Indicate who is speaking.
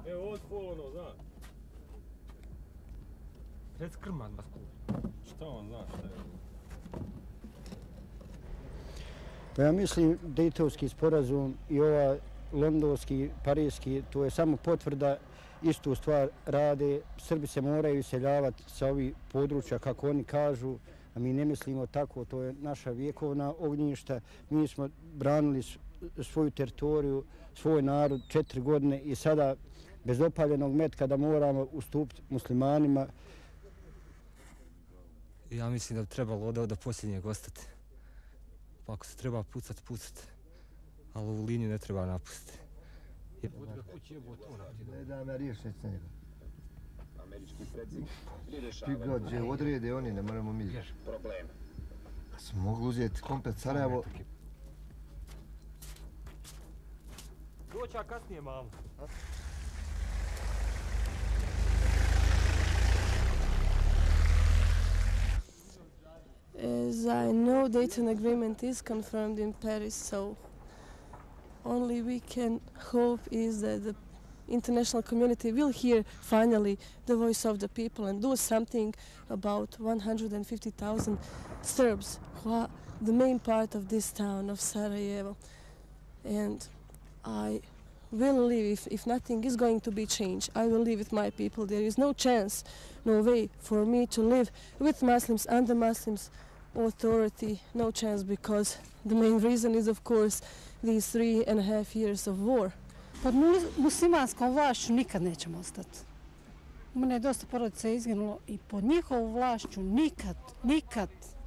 Speaker 1: Evo, ovo je ono, zna.
Speaker 2: Rec krman, basku.
Speaker 1: Šta on zna, šta je?
Speaker 3: Pa ja mislim Daytonski sporazum i ova londonski, parijski, to je samo potvrda, istu stvar rade. Srbi se moraju iseljavati sa ovih područja, kako oni kažu, a mi ne mislimo tako, to je naša vjekovna ognjišta. Mi smo branili svoju teritoriju, svoj narod 4 godine i sada bez opaljenog metka da moramo ustupiti muslimanima.
Speaker 2: Ja mislim da bi trebalo ovdje do posljednjeg ostati. Pa ako se treba pucat, pucat. Ali ovu liniju ne treba napustiti.
Speaker 4: Ne da me riješiti s njega. Ti god je odrede oni, ne moramo mi. A smo mogli uzeti komplet Sarajevo.
Speaker 2: Doća kasnije, mamo.
Speaker 5: As I know, Dayton Agreement is confirmed in Paris, so only we can hope is that the international community will hear finally the voice of the people and do something about 150,000 Serbs who are the main part of this town of Sarajevo. And I will live, if nothing is going to be changed, I will live with my people. There is no chance, no way for me to live with Muslims, under Muslims authority, no chance, because the main reason is, of course, these 3.5 years of war.
Speaker 6: Pod muslimanskom vlašću nikad nećemo ostati. Mene je dosta porodica izginulo i pod njihovom vlašću nikad.